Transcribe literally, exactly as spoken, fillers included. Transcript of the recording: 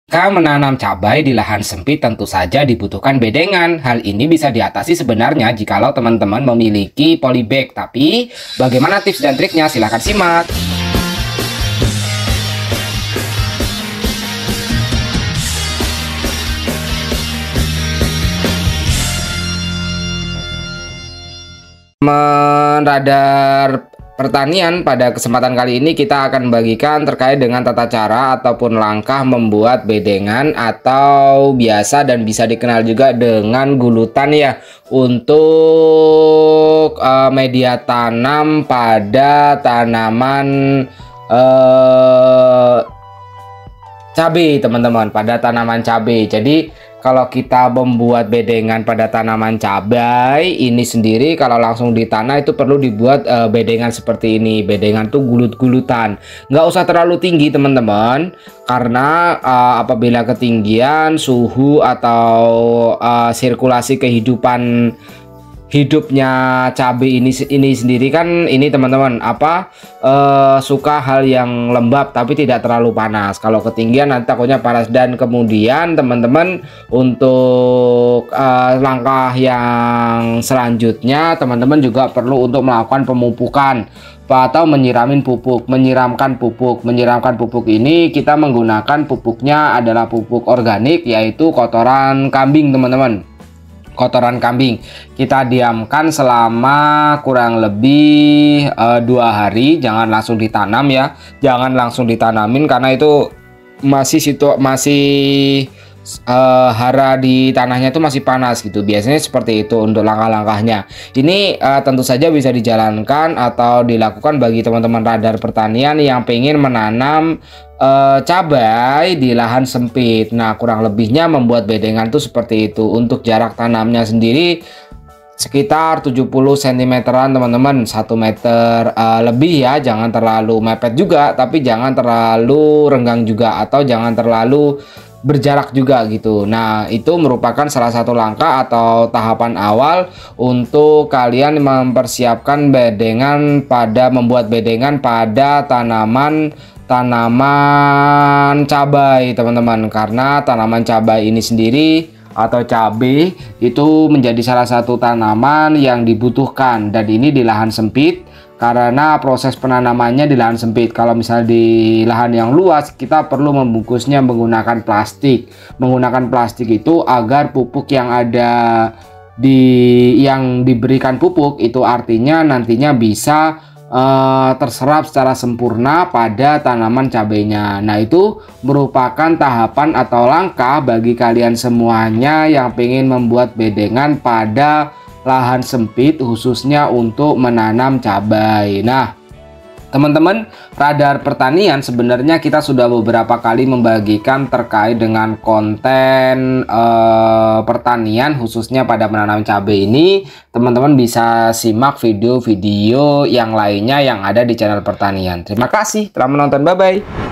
Jika menanam cabai di lahan sempit tentu saja dibutuhkan bedengan. Hal ini bisa diatasi sebenarnya jikalau teman-teman memiliki polybag. Tapi bagaimana tips dan triknya? Silahkan simak. Radar pertanian, pada kesempatan kali ini kita akan bagikan terkait dengan tata cara ataupun langkah membuat bedengan atau biasa dan bisa dikenal juga dengan gulutan ya, untuk uh, media tanam pada tanaman uh, cabai teman-teman, pada tanaman cabai. Jadi kalau kita membuat bedengan pada tanaman cabai ini sendiri, kalau langsung di tanah itu perlu dibuat uh, bedengan seperti ini. Bedengan tuh gulut-gulutan, nggak usah terlalu tinggi teman-teman, karena uh, apabila ketinggian suhu atau uh, sirkulasi kehidupan hidupnya cabai ini ini sendiri kan ini teman-teman apa uh, suka hal yang lembab tapi tidak terlalu panas. Kalau ketinggian nanti takutnya panas. Dan kemudian teman-teman untuk uh, langkah yang selanjutnya teman-teman juga perlu untuk melakukan pemupukan atau menyiramin pupuk. Menyiramkan pupuk menyiramkan pupuk ini kita menggunakan pupuknya adalah pupuk organik, yaitu kotoran kambing teman-teman. Kotoran kambing kita diamkan selama kurang lebih uh, dua hari. Jangan langsung ditanam ya, jangan langsung ditanamin karena itu masih situ masih uh, hara di tanahnya itu masih panas gitu. Biasanya seperti itu untuk langkah-langkahnya. Ini uh, tentu saja bisa dijalankan atau dilakukan bagi teman-teman radar pertanian yang pengen menanam Uh, cabai di lahan sempit. Nah, kurang lebihnya membuat bedengan tuh seperti itu. Untuk jarak tanamnya sendiri sekitar tujuh puluh sentimeteran teman-teman, satu meter uh, lebih ya. Jangan terlalu mepet juga, tapi jangan terlalu renggang juga, atau jangan terlalu berjarak juga gitu. Nah, itu merupakan salah satu langkah atau tahapan awal untuk kalian mempersiapkan bedengan pada membuat bedengan pada tanaman tanaman cabai teman-teman. Karena tanaman cabai ini sendiri atau cabai itu menjadi salah satu tanaman yang dibutuhkan, dan ini di lahan sempit karena proses penanamannya di lahan sempit. Kalau misalnya di lahan yang luas kita perlu membungkusnya menggunakan plastik. Menggunakan plastik itu agar pupuk yang ada di yang diberikan pupuk itu artinya nantinya bisa Uh, terserap secara sempurna pada tanaman cabainya. Nah, itu merupakan tahapan atau langkah bagi kalian semuanya yang pengen membuat bedengan pada lahan sempit khususnya untuk menanam cabai. Nah, teman-teman radar pertanian, sebenarnya kita sudah beberapa kali membagikan terkait dengan konten eh, pertanian khususnya pada menanam cabai ini. Teman-teman bisa simak video-video yang lainnya yang ada di channel pertanian. Terima kasih telah menonton, bye bye.